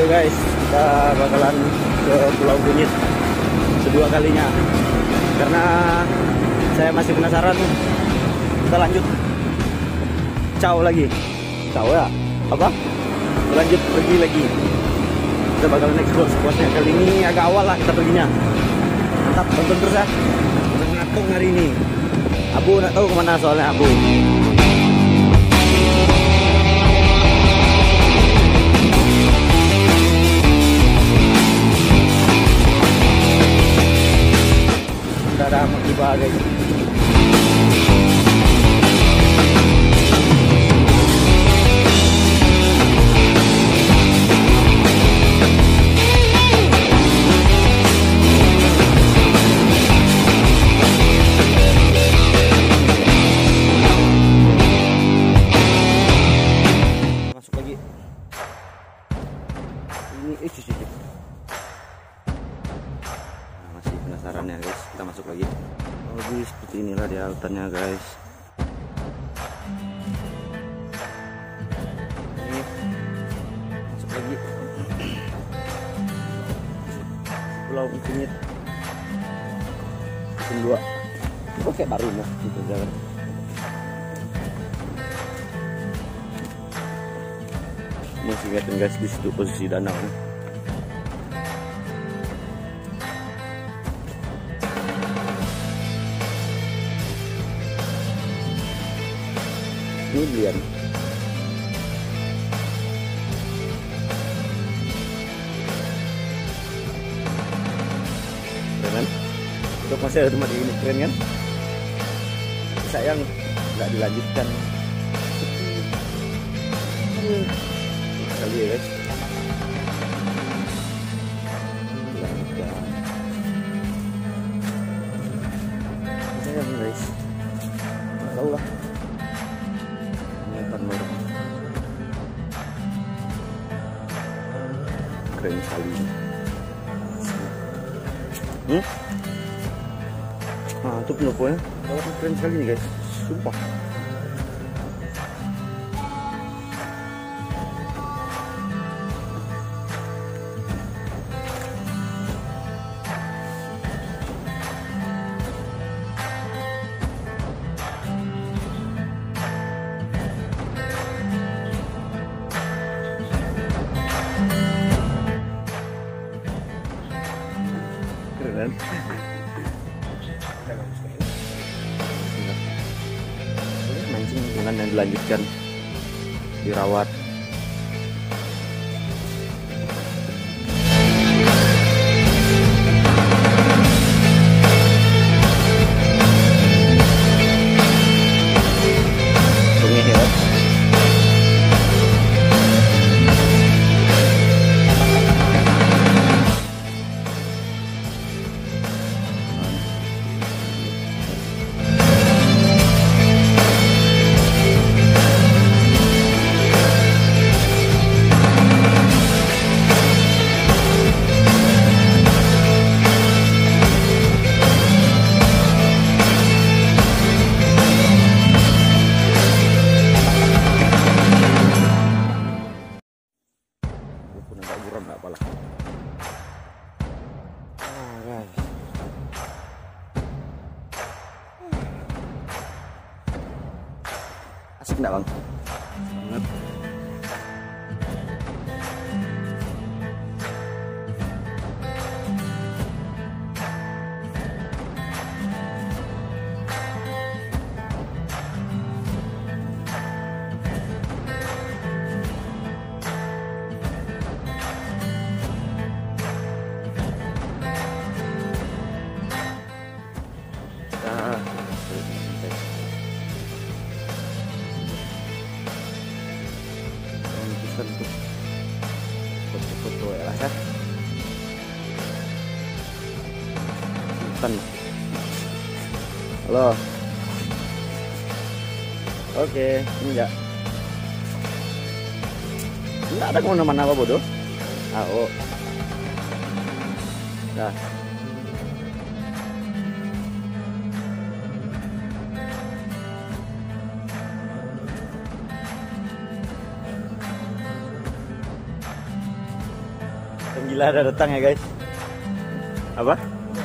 Oke guys, kita bakalan ke Pulau Kunyit kedua kalinya karena saya masih penasaran. Kita lanjut caw lagi, caw ya apa, lanjut pergi lagi. Kita bakalan explore spotnya. Kali ini agak awal lah kita perginya. Mantap, tonton terus ya. Kita ngatung hari ini. Abu nak tahu kemana soalnya Abu. Ada tiba guys. Masuk lagi. Ini cuci. Masih penasaran ya guys, kita masuk lagi. Jadi seperti inilah dia hutannya guys. Ini masuk lagi. Pulau Kunyit musim 2. Kok kayak baru mau gitu jalan. Masih ngeliatin guys di situ posisi danau. Ini belian. Keren kan? Untuk masih ada tempat ini, keren kan? Sayang nggak dilanjutkan. Sekali ya guys. Sayang guys. Nggak tahu lah. Keren sekali. Nah itu pendoponya keren sekali nih guys, sumpah. Keren. Mancing dengan yang dilanjutkan, dirawat. Asik enggak bang? Banget. Untuk foto-foto ya lah ya. Sultan. Halo. Oke, enggak. Enggak ada kemana-mana apa bodoh. Oh. Nah. Yang gila ada datang ya guys. Apa?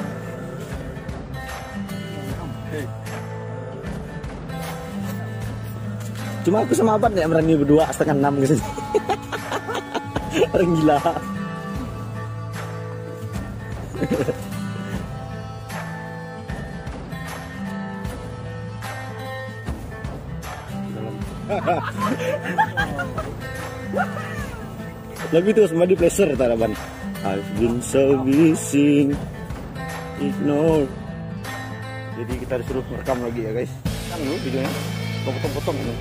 Cuma aku sama Abad nggak berani berdua 5:30 gitu. Orang gila. Lagu itu semua di pleasure taraban. I've been so busy ignore. Jadi kita disuruh merekam lagi ya guys. Kan dulu videonya potong-potong nanti.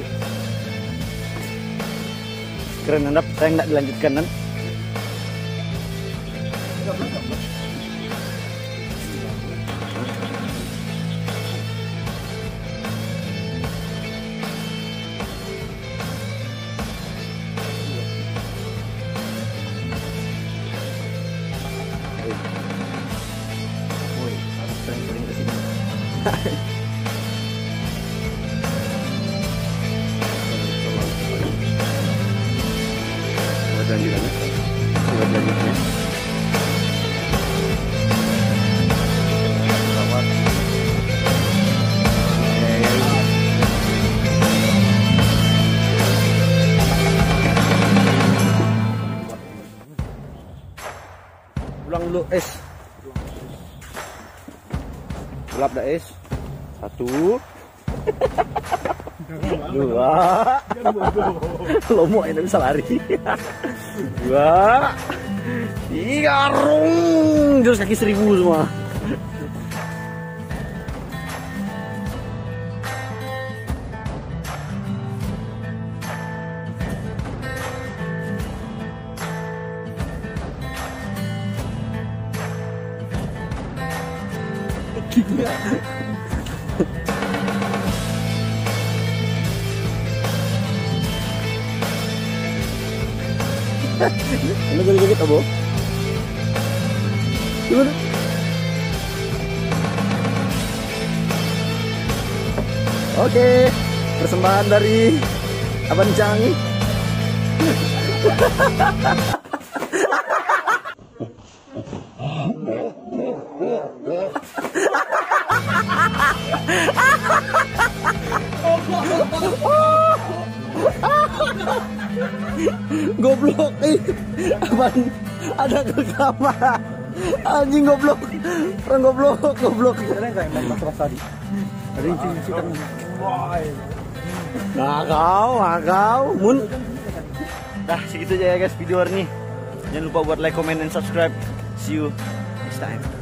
Keren Andap, saya nggak dilanjutkan kan? Sering-sering kesini. Buat lanjutannya. Buat lanjutannya. Ulang dulu es. Gelap dah es. 1 2 lomo ini bisa lari. 2 3 rung jurus kaki 1000 semua. Ini boleh joget Abo? Gimana? Oke, persembahan dari Abang Cang. Goblok Abang, ada ke kamar. Anjing goblok. Orang goblok. Kalian kayak main mas tadi. Ada incing-incing kan. Kau. Mun. Dah segitu aja ya guys video hari ini. Jangan lupa buat like, comment, dan subscribe. See you next time.